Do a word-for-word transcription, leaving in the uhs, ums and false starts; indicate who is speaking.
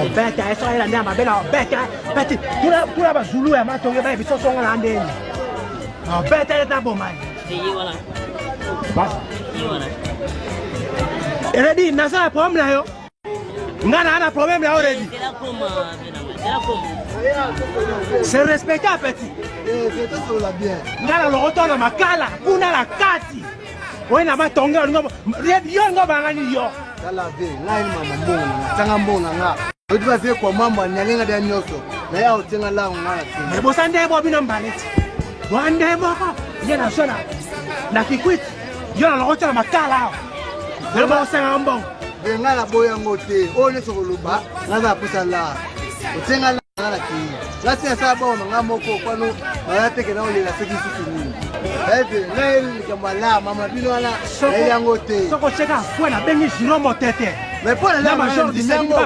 Speaker 1: bête eso ela ndamba bela bête bête tula tula ba zulu ya matonge ba biso songa la ndeni no bête eta bomai
Speaker 2: yi wala
Speaker 1: bas
Speaker 2: yi wala
Speaker 1: already nasa problem na yo ngana ana problem na already c'est respecté petit
Speaker 3: eh c'est ça la bien
Speaker 1: ngana lo retourna makala kuna la kati wena matonge ngo yo ngo bangani yo
Speaker 3: la ve ngai mama mbona tanga mbona nga odi ba vie kwa mama nyalenga da nyoso na ya utenga la ngala
Speaker 1: tini bo sande bo bino mbaleti wande bo yena sona na kikwiti yo na lo retourna makala le bo sanga mbongo
Speaker 3: ve ngala boya ngote one sokoluba ngaza pusala utenga la ngala ki la sia sa bo nga moko kwano na teke na ole la sekisi kini ebe ngai kama la mama bino ala ya ngote
Speaker 1: soko cheka fwe na bengi jino motete
Speaker 3: mais pour la major di